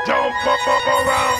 Don't fuck around.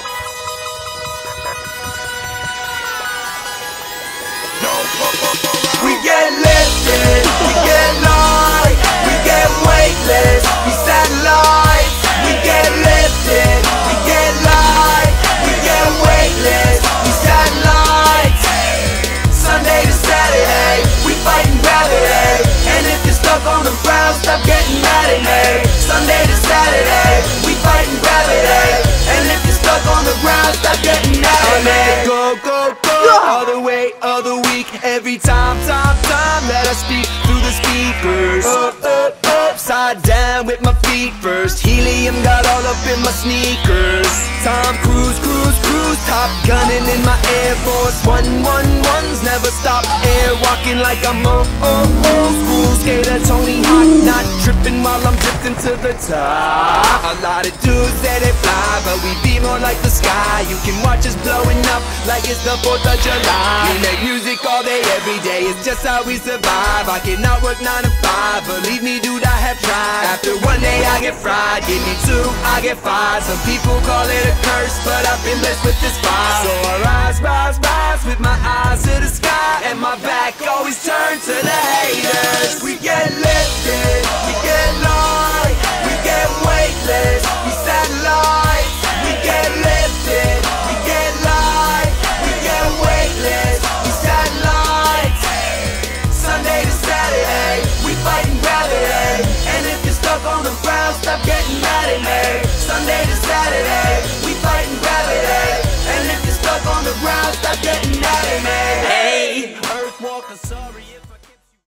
Don't fuck around. We get lifted, we get light, we get weightless, we satellites. We get lifted, we get light, we get weightless, we satellites. Sunday to Saturday, we fighting gravity. And if you're stuck on the ground, stop getting mad at me. Sunday to Saturday, we fighting gravity. And if you're stuck on the ground, stop getting mad at me. Go, go, go, all the way, all the week. Every time that I speak through the speakers. Upside down with my feet first. Helium got all up in my sneakers. Tom Cruise, top gunning in my Air Force 111s never stop. Air walking like I'm old school skater Tony Hawk, not tripping while I'm drifting to the top. A lot of dudes say they fly, but we be more like the sky. You can watch us blowing up like it's the 4th of July. We make music all day, every day, it's just how we survive. I cannot work 9 to 5, believe me dude, I have tried. After one day I get fried, give me 2, I get 5. Some people call it a curse, but I've been blessed with this vibe. So I rise with my eyes to the sky, and my back always turned to the haters. We get lifted, we get light, we get weightless, we satellites. We get lifted, we get light, we get weightless, we satellites. Sunday to Saturday, we fighting gravity. And if you're stuck on the ground, stop getting mad at me. Sunday to Saturday, we fighting gravity. And if you're stuck on the ground, stop getting mad at me. Hey, Earth Walker, sorry.